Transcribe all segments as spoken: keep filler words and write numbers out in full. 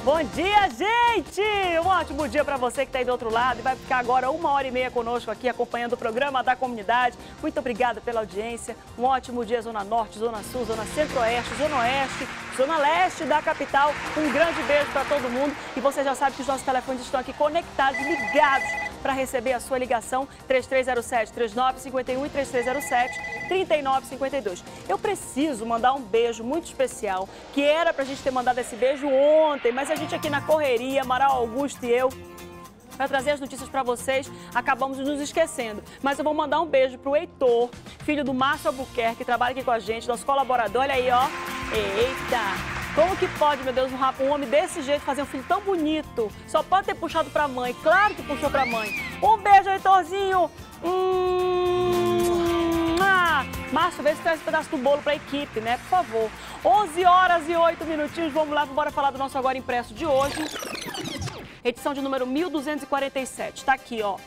Bom dia, gente! Um ótimo dia para você que está aí do outro lado e vai ficar agora uma hora e meia conosco aqui acompanhando o programa da comunidade. Muito obrigada pela audiência. Um ótimo dia, Zona Norte, Zona Sul, Zona Centro-Oeste, Zona Oeste, Zona Leste da capital. Um grande beijo para todo mundo. E você já sabe que os nossos telefones estão aqui conectados, ligados para receber a sua ligação. três três zero sete, três nove cinco um e três três zero sete, três nove cinco dois. Eu preciso mandar um beijo muito especial, que era para a gente ter mandado esse beijo ontem, mas a gente aqui na correria, Amaral Augusto e eu, para trazer as notícias para vocês, acabamos nos esquecendo. Mas eu vou mandar um beijo pro Heitor, filho do Márcio Albuquerque, que trabalha aqui com a gente, nosso colaborador. Olha aí, ó. Eita! Como que pode, meu Deus, um homem desse jeito fazer um filho tão bonito? Só pode ter puxado pra mãe. Claro que puxou pra mãe. Um beijo, Heitorzinho. Hum... Ah, Márcio, vê se traz um pedaço do bolo pra equipe, né? Por favor. onze horas e oito minutinhos. Vamos lá, bora falar do nosso Agora Impresso de hoje. Edição de número mil duzentos e quarenta e sete. Tá aqui, ó.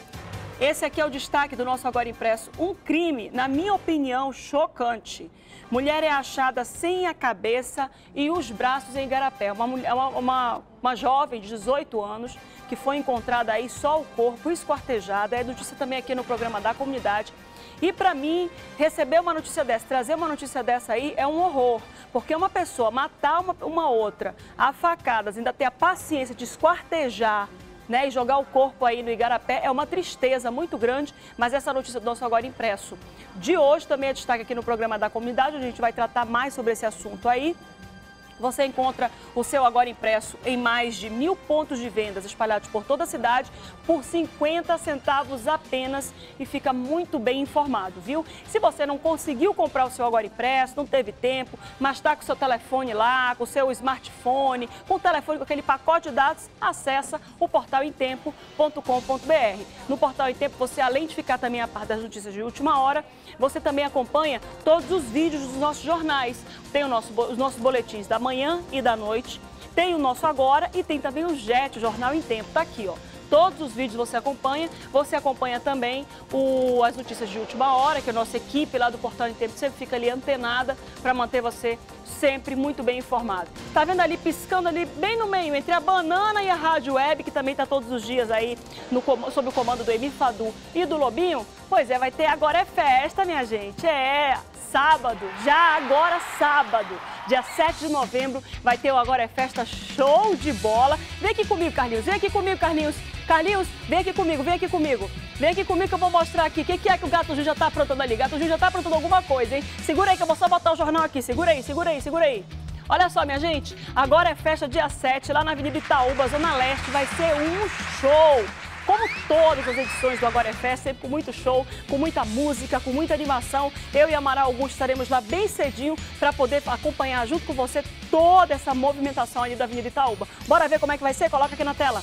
Esse aqui é o destaque do nosso Agora Impresso. Um crime, na minha opinião, chocante. Mulher é achada sem a cabeça e os braços em Igarapé. Uma, mulher, uma, uma, uma jovem de dezoito anos que foi encontrada aí só o corpo, esquartejada. É notícia também aqui no programa da comunidade. E para mim, receber uma notícia dessa, trazer uma notícia dessa aí é um horror. Porque uma pessoa matar uma, uma outra a facadas, ainda ter a paciência de esquartejar, né, e jogar o corpo aí no Igarapé é uma tristeza muito grande, mas essa notícia do nosso Agora Impresso de hoje também é destaque aqui no programa da comunidade, onde a gente vai tratar mais sobre esse assunto aí. Você encontra o seu Agora Impresso em mais de mil pontos de vendas espalhados por toda a cidade por cinquenta centavos apenas e fica muito bem informado, viu? Se você não conseguiu comprar o seu Agora Impresso, não teve tempo, mas está com o seu telefone lá, com o seu smartphone, com o telefone com aquele pacote de dados, acessa o portal em tempo ponto com ponto br. No Portal em Tempo, você, além de ficar também a par das notícias de última hora, você também acompanha todos os vídeos dos nossos jornais. Tem o nosso, os nossos boletins da manhã e da noite, tem o nosso Agora e tem também o Jet, o Jornal em Tempo. Tá aqui, ó. Todos os vídeos você acompanha, você acompanha também o, as notícias de última hora, que a nossa equipe lá do Portal em Tempo sempre fica ali antenada para manter você sempre muito bem informado. Tá vendo ali, piscando ali, bem no meio, entre a Banana e a Rádio Web, que também tá todos os dias aí no, sob o comando do Emir Fadu e do Lobinho? Pois é, vai ter Agora é Festa, minha gente. É, sábado, já agora sábado, dia sete de novembro, vai ter o Agora é Festa show de bola. Vem aqui comigo, Carlinhos, vem aqui comigo, Carlinhos. Carlinhos, vem aqui comigo, vem aqui comigo. Vem aqui comigo que eu vou mostrar aqui o que, que é que o Gato Gil já tá aprontando ali. Gato Gil já tá aprontando alguma coisa, hein? Segura aí que eu vou só botar o jornal aqui. Segura aí, segura aí, segura aí. Olha só, minha gente, agora é festa dia sete, lá na Avenida Itaúba, Zona Leste, vai ser um show. Como todas as edições do Agora é Festa, sempre com muito show, com muita música, com muita animação. Eu e Amaral Augusto estaremos lá bem cedinho para poder acompanhar junto com você toda essa movimentação ali da Avenida Itaúba. Bora ver como é que vai ser? Coloca aqui na tela.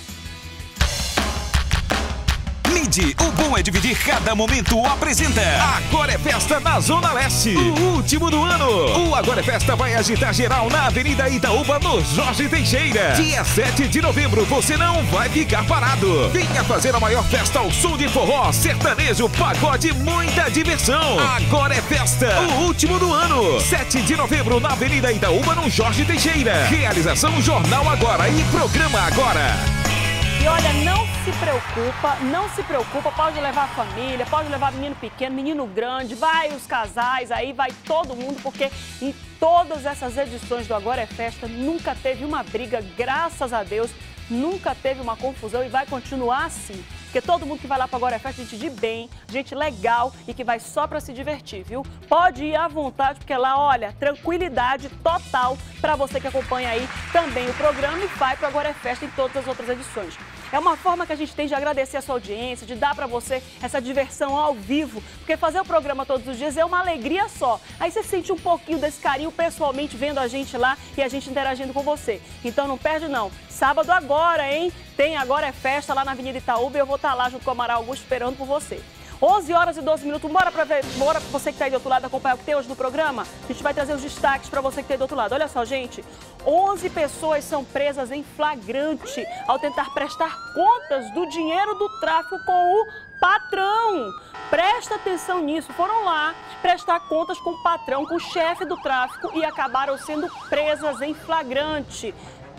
Midi, o bom é dividir cada momento, apresenta Agora é Festa na Zona Leste, o último do ano. O Agora é Festa vai agitar geral na Avenida Itaúba, no Jorge Teixeira. Dia sete de novembro, você não vai ficar parado. Venha fazer a maior festa ao som de forró, sertanejo, pagode, muita diversão. Agora é Festa, o último do ano. sete de novembro, na Avenida Itaúba, no Jorge Teixeira. Realização Jornal Agora e Programa Agora. E olha, não se preocupa, não se preocupa, pode levar a família, pode levar menino pequeno, menino grande, vai os casais, aí vai todo mundo, porque em todas essas edições do Agora é Festa nunca teve uma briga, graças a Deus, nunca teve uma confusão e vai continuar assim. Porque todo mundo que vai lá para Agora é Festa, gente de bem, gente legal e que vai só para se divertir, viu? Pode ir à vontade, porque lá, olha, tranquilidade total para você que acompanha aí também o programa e vai para Agora é Festa em todas as outras edições. É uma forma que a gente tem de agradecer a sua audiência, de dar para você essa diversão ao vivo, porque fazer o programa todos os dias é uma alegria só. Aí você sente um pouquinho desse carinho pessoalmente vendo a gente lá e a gente interagindo com você. Então não perde não. Sábado agora, hein? Tem Agora é Festa lá na Avenida Itaúba e eu vou estar lá junto com o Amaral Augusto esperando por você. onze horas e doze minutos, bora para ver, bora pra você que está aí do outro lado acompanhar o que tem hoje no programa. A gente vai trazer os destaques para você que está aí do outro lado. Olha só, gente, onze pessoas são presas em flagrante ao tentar prestar contas do dinheiro do tráfico com o patrão. Presta atenção nisso, foram lá prestar contas com o patrão, com o chefe do tráfico e acabaram sendo presas em flagrante. Todas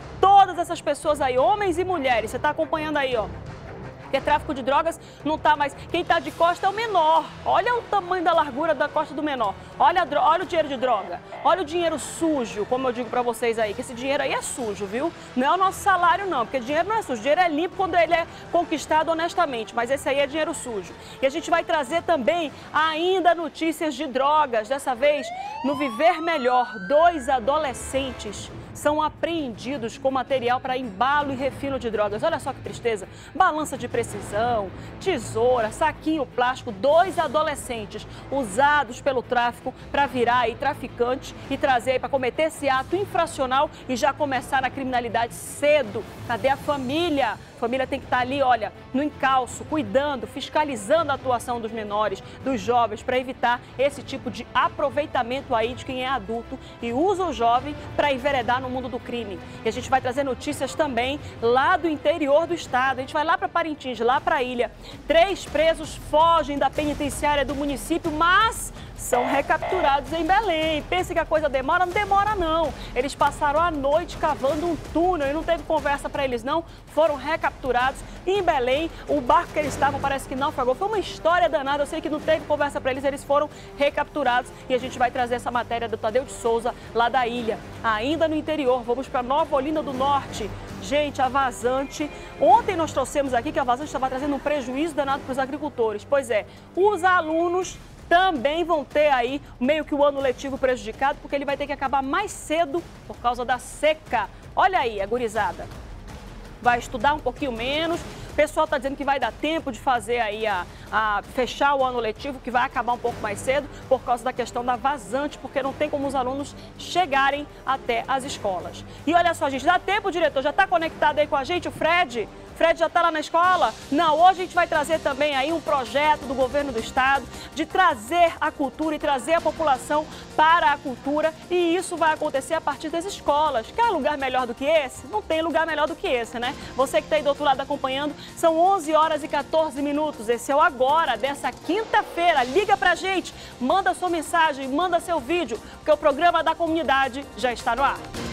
todas essas pessoas aí, homens e mulheres, você está acompanhando aí, ó. Porque tráfico de drogas não está mais... Quem está de costa é o menor. Olha o tamanho da largura da costa do menor. Olha, a dro... Olha o dinheiro de droga. Olha o dinheiro sujo, como eu digo para vocês aí, que esse dinheiro aí é sujo, viu? Não é o nosso salário, não, porque dinheiro não é sujo. Dinheiro é limpo quando ele é conquistado honestamente, mas esse aí é dinheiro sujo. E a gente vai trazer também ainda notícias de drogas. Dessa vez, no Viver Melhor, dois adolescentes são apreendidos com material para embalo e refino de drogas. Olha só que tristeza. Balança de precisão, tesoura, saquinho plástico. Dois adolescentes usados pelo tráfico para virar aí traficantes e trazer aí para cometer esse ato infracional e já começar a criminalidade cedo. Cadê a família? A família tem que estar ali, olha, no encalço, cuidando, fiscalizando a atuação dos menores, dos jovens, para evitar esse tipo de aproveitamento aí de quem é adulto e usa o jovem para enveredar no mundo do crime. E a gente vai trazer notícias também lá do interior do estado. A gente vai lá para Parintins, lá para a ilha. Três presos fogem da penitenciária do município, mas são recapturados em Belém. Pensa que a coisa demora? Não demora, não. Eles passaram a noite cavando um túnel e não teve conversa para eles, não. Foram recapturados em Belém. O barco que eles estavam parece que naufragou. Foi uma história danada. Eu sei que não teve conversa para eles, eles foram recapturados. E a gente vai trazer essa matéria do Tadeu de Souza, lá da ilha. Ainda no interior, vamos para Nova Olinda do Norte. Gente, a vazante. Ontem nós trouxemos aqui que a vazante estava trazendo um prejuízo danado para os agricultores. Pois é, os alunos também vão ter aí meio que o ano letivo prejudicado, porque ele vai ter que acabar mais cedo por causa da seca. Olha aí, a gurizada. Vai estudar um pouquinho menos. O pessoal está dizendo que vai dar tempo de fazer aí a, a fechar o ano letivo, que vai acabar um pouco mais cedo por causa da questão da vazante, porque não tem como os alunos chegarem até as escolas. E olha só, gente, dá tempo, diretor? Já está conectado aí com a gente o Fred? Fred já está lá na escola? Não, hoje a gente vai trazer também aí um projeto do governo do estado de trazer a cultura e trazer a população para a cultura, e isso vai acontecer a partir das escolas. Quer lugar melhor do que esse? Não tem lugar melhor do que esse, né? Você que está aí do outro lado acompanhando, são onze horas e quatorze minutos. Esse é o Agora dessa quinta-feira. Liga pra gente, manda sua mensagem, manda seu vídeo, porque o programa da comunidade já está no ar.